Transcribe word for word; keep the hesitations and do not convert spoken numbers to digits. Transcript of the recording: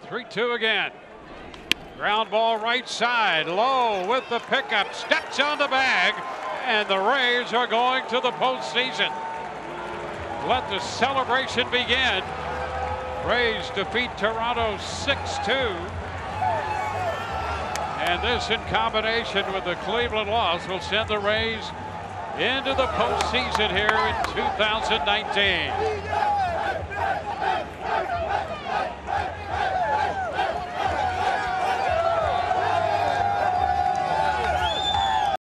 three two again. Ground ball right side, low with the pickup, steps on the bag, and the Rays are going to the postseason. Let the celebration begin. Rays defeat Toronto six two. And this, in combination with the Cleveland loss, will send the Rays into the postseason here in two thousand nineteen.